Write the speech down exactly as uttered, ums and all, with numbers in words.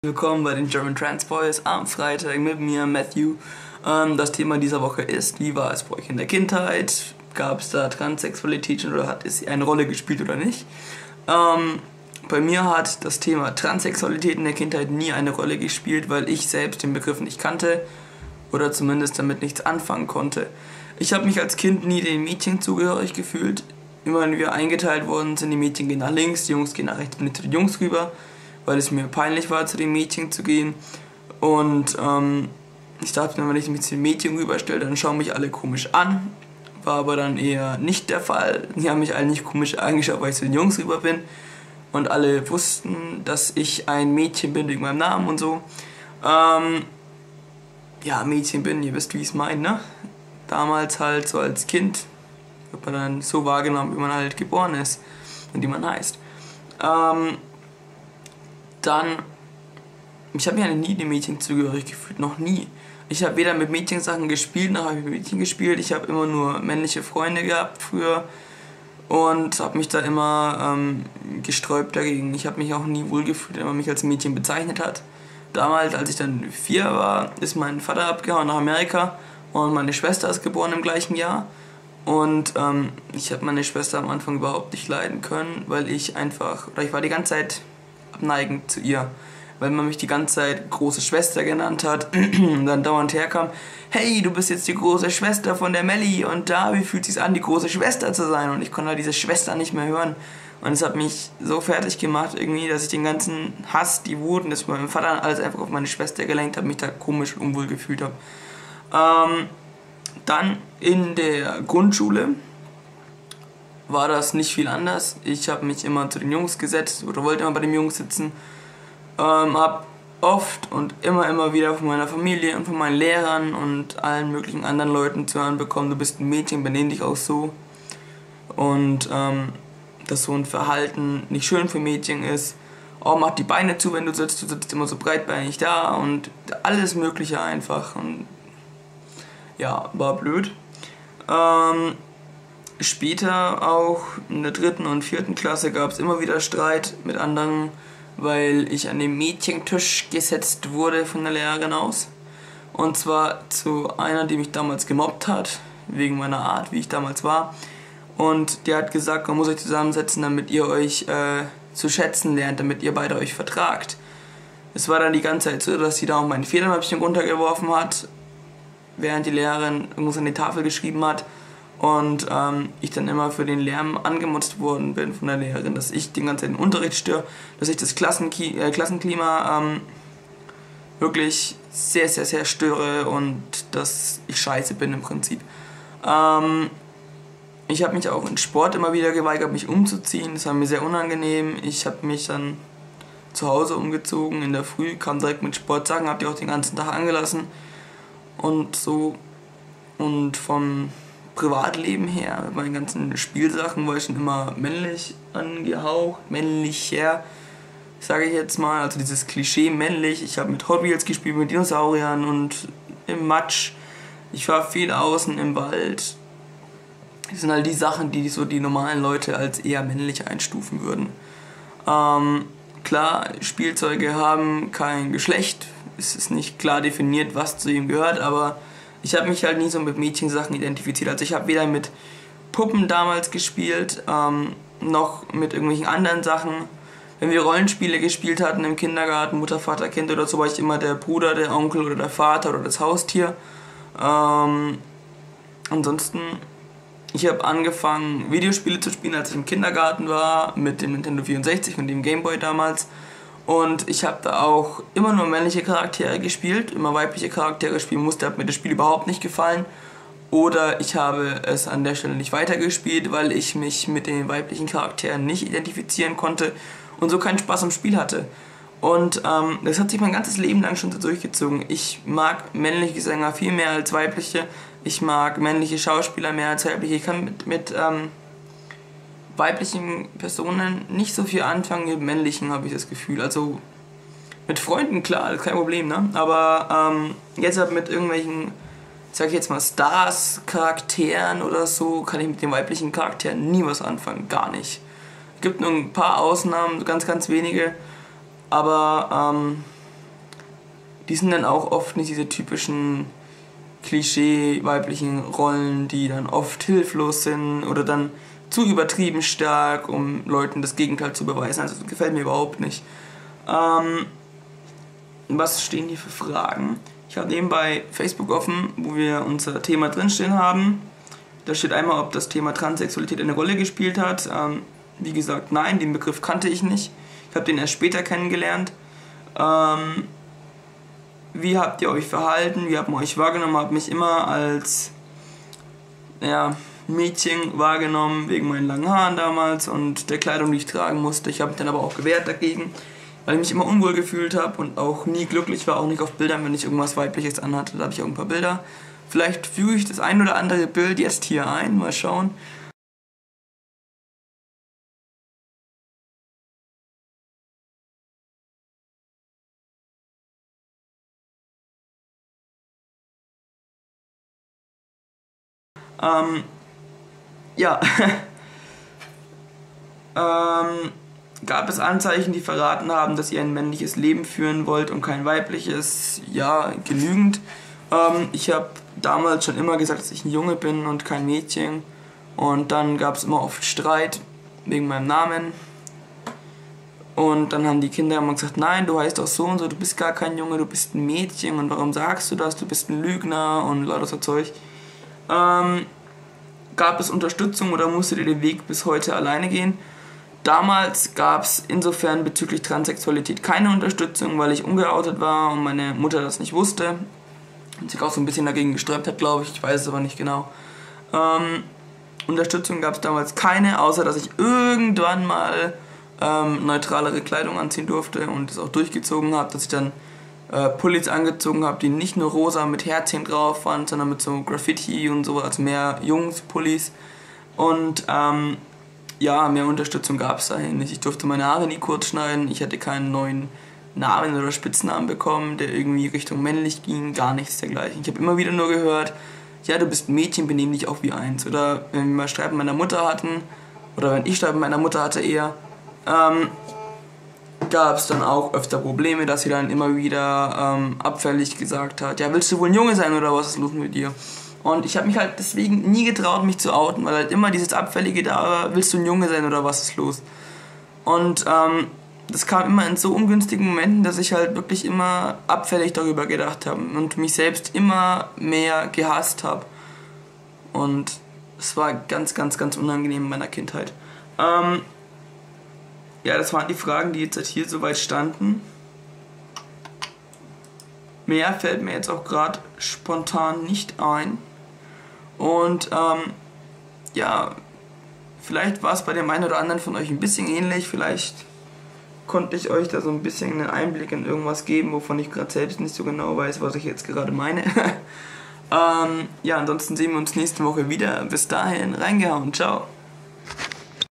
Willkommen bei den German Trans Boys am Freitag mit mir, Matthew. Ähm, das Thema dieser Woche ist, wie war es bei euch in der Kindheit? Gab es da Transsexualität oder hat es eine Rolle gespielt oder nicht? Ähm, bei mir hat das Thema Transsexualität in der Kindheit nie eine Rolle gespielt, weil ich selbst den Begriff nicht kannte oder zumindest damit nichts anfangen konnte. Ich habe mich als Kind nie den Mädchen zugehörig gefühlt. Immer wenn wir eingeteilt worden sind, die Mädchen gehen nach links, die Jungs gehen nach rechts, bin ich zu den Jungs rüber, weil es mir peinlich war, zu den Mädchen zu gehen. Und ähm, ich dachte mir, wenn ich mich zu den Mädchen rüberstelle, dann schauen mich alle komisch an. War aber dann eher nicht der Fall. Die haben mich alle nicht komisch angeschaut, weil ich zu den Jungs rüber bin. Und alle wussten, dass ich ein Mädchen bin wegen meinem Namen und so. Ähm, ja, Mädchen bin, ihr wisst, wie ich es meine, ne? Damals halt so als Kind wird man dann so wahrgenommen, wie man halt geboren ist und wie man heißt. Ähm, Dann, ich habe mich ja nie dem Mädchen zugehörig gefühlt, noch nie. Ich habe weder mit Mädchensachen gespielt, noch habe ich mit Mädchen gespielt. Ich habe immer nur männliche Freunde gehabt früher und habe mich da immer ähm, gesträubt dagegen. Ich habe mich auch nie wohlgefühlt, wenn man mich als Mädchen bezeichnet hat. Damals, als ich dann vier war, ist mein Vater abgehauen nach Amerika und meine Schwester ist geboren im gleichen Jahr. Und ähm, ich habe meine Schwester am Anfang überhaupt nicht leiden können, weil ich einfach, oder ich war die ganze Zeit abneigend zu ihr, weil man mich die ganze Zeit große Schwester genannt hat und dann dauernd herkam, hey, du bist jetzt die große Schwester von der Melli und da, wie fühlt es sich an, die große Schwester zu sein? Und ich konnte halt diese Schwester nicht mehr hören und es hat mich so fertig gemacht irgendwie, dass ich den ganzen Hass, die Wut und das mit meinem Vater alles einfach auf meine Schwester gelenkt habe, mich da komisch und unwohl gefühlt habe. Ähm, dann in der Grundschule war das nicht viel anders. Ich habe mich immer zu den Jungs gesetzt oder wollte immer bei den Jungs sitzen. Ähm, habe oft und immer, immer wieder von meiner Familie und von meinen Lehrern und allen möglichen anderen Leuten zu hören bekommen, du bist ein Mädchen, benimm dich auch so. Und ähm, dass so ein Verhalten nicht schön für Mädchen ist. Oh, mach die Beine zu, wenn du sitzt, du sitzt immer so breitbeinig da und alles Mögliche einfach. Und ja, war blöd. Ähm, Später auch in der dritten und vierten Klasse gab es immer wieder Streit mit anderen, weil ich an den Mädchentisch gesetzt wurde von der Lehrerin aus. Und zwar zu einer, die mich damals gemobbt hat, wegen meiner Art, wie ich damals war. Und die hat gesagt, man muss euch zusammensetzen, damit ihr euch äh, zu schätzen lernt, damit ihr beide euch vertragt. Es war dann die ganze Zeit so, dass sie da auch mein Federmäppchen runtergeworfen hat, während die Lehrerin irgendwas an die Tafel geschrieben hat. Und ähm, ich dann immer für den Lärm angemotzt worden bin von der Lehrerin, dass ich den ganzen Unterricht störe, dass ich das Klassenki äh, Klassenklima ähm, wirklich sehr, sehr, sehr störe und dass ich scheiße bin im Prinzip. Ähm, ich habe mich auch in Sport immer wieder geweigert, mich umzuziehen, das war mir sehr unangenehm. Ich habe mich dann zu Hause umgezogen, in der Früh, kam direkt mit Sportsachen, habe die auch den ganzen Tag angelassen und so. Und vom Privatleben her, mit meinen ganzen Spielsachen war ich schon immer männlich angehaucht, männlicher, sage ich jetzt mal, also dieses Klischee männlich. Ich habe mit Hot Wheels gespielt, mit Dinosauriern und im Matsch. Ich war viel außen im Wald. Das sind halt die Sachen, die so die normalen Leute als eher männlich einstufen würden. Ähm, klar, Spielzeuge haben kein Geschlecht, es ist nicht klar definiert, was zu ihm gehört, aber ich habe mich halt nie so mit Mädchensachen identifiziert. Also ich habe weder mit Puppen damals gespielt, ähm, noch mit irgendwelchen anderen Sachen. Wenn wir Rollenspiele gespielt hatten im Kindergarten, Mutter, Vater, Kind oder so, war ich immer der Bruder, der Onkel oder der Vater oder das Haustier. Ähm, ansonsten, ich habe angefangen Videospiele zu spielen, als ich im Kindergarten war, mit dem Nintendo vierundsechzig und dem Gameboy damals. Und ich habe da auch immer nur männliche Charaktere gespielt, immer weibliche Charaktere spielen musste, hat mir das Spiel überhaupt nicht gefallen. Oder ich habe es an der Stelle nicht weitergespielt, weil ich mich mit den weiblichen Charakteren nicht identifizieren konnte und so keinen Spaß am Spiel hatte. Und ähm, das hat sich mein ganzes Leben lang schon so durchgezogen. Ich mag männliche Sänger viel mehr als weibliche. Ich mag männliche Schauspieler mehr als weibliche. Ich kann mit... mit ähm, weiblichen Personen nicht so viel anfangen, mit männlichen habe ich das Gefühl. Also mit Freunden, klar, das ist kein Problem, ne? Aber ähm, jetzt halt mit irgendwelchen, sag ich jetzt mal, Stars, Charakteren oder so, kann ich mit den weiblichen Charakteren nie was anfangen, gar nicht. Es gibt nur ein paar Ausnahmen, ganz, ganz wenige, aber ähm, die sind dann auch oft nicht diese typischen Klischee-weiblichen Rollen, die dann oft hilflos sind oder dann zu übertrieben stark, um Leuten das Gegenteil zu beweisen. Also das gefällt mir überhaupt nicht. Ähm, was stehen hier für Fragen? Ich habe nebenbei Facebook offen, wo wir unser Thema drinstehen haben. Da steht einmal, ob das Thema Transsexualität eine Rolle gespielt hat. Ähm, wie gesagt, nein, den Begriff kannte ich nicht. Ich habe den erst später kennengelernt. Ähm, wie habt ihr euch verhalten? Wie habt ihr euch wahrgenommen? Habt mich immer als ja, Mädchen wahrgenommen, wegen meinen langen Haaren damals und der Kleidung, die ich tragen musste. Ich habe mich dann aber auch gewehrt dagegen, weil ich mich immer unwohl gefühlt habe und auch nie glücklich war, auch nicht auf Bildern, wenn ich irgendwas Weibliches anhatte. Da habe ich auch ein paar Bilder. Vielleicht füge ich das ein oder andere Bild jetzt hier ein, mal schauen. Ähm, ja, ähm, gab es Anzeichen, die verraten haben, dass ihr ein männliches Leben führen wollt und kein weibliches? Ja, genügend. Ähm, ich habe damals schon immer gesagt, dass ich ein Junge bin und kein Mädchen. Und dann gab es immer oft Streit wegen meinem Namen. Und dann haben die Kinder immer gesagt, nein, du heißt doch so und so, du bist gar kein Junge, du bist ein Mädchen und warum sagst du das, du bist ein Lügner und lauter so Zeug. Ähm, gab es Unterstützung oder musstet ihr den Weg bis heute alleine gehen? Damals gab es insofern bezüglich Transsexualität keine Unterstützung, weil ich ungeoutet war und meine Mutter das nicht wusste und sich auch so ein bisschen dagegen gesträubt hat, glaube ich, ich weiß es aber nicht genau. Ähm, Unterstützung gab es damals keine, außer dass ich irgendwann mal ähm, neutralere Kleidung anziehen durfte und es auch durchgezogen habe, dass ich dann äh, Pullis angezogen habe, die nicht nur rosa mit Herzchen drauf waren, sondern mit so Graffiti und so, also mehr Jungs-Pullis. Und ähm, ja, mehr Unterstützung gab es dahin nicht. Ich durfte meine Haare nie kurz schneiden, ich hatte keinen neuen Namen oder Spitznamen bekommen, der irgendwie Richtung männlich ging, gar nichts dergleichen. Ich habe immer wieder nur gehört, ja, du bist ein Mädchen, benimm dich auch wie eins. Oder wenn wir mal Streit mit meiner Mutter hatten, oder wenn ich Streit mit meiner Mutter hatte eher, ähm, gab es dann auch öfter Probleme, dass sie dann immer wieder ähm, abfällig gesagt hat, ja, willst du wohl ein Junge sein oder was ist los mit dir? Und ich habe mich halt deswegen nie getraut, mich zu outen, weil halt immer dieses Abfällige da war, willst du ein Junge sein oder was ist los? Und ähm, das kam immer in so ungünstigen Momenten, dass ich halt wirklich immer abfällig darüber gedacht habe und mich selbst immer mehr gehasst habe. Und es war ganz, ganz, ganz unangenehm in meiner Kindheit. Ähm, ja, das waren die Fragen, die jetzt halt hier soweit standen. Mehr fällt mir jetzt auch gerade spontan nicht ein. Und ähm, ja, vielleicht war es bei dem einen oder anderen von euch ein bisschen ähnlich. Vielleicht konnte ich euch da so ein bisschen einen Einblick in irgendwas geben, wovon ich gerade selbst nicht so genau weiß, was ich jetzt gerade meine. ähm, ja, ansonsten sehen wir uns nächste Woche wieder. Bis dahin, reingehauen, ciao.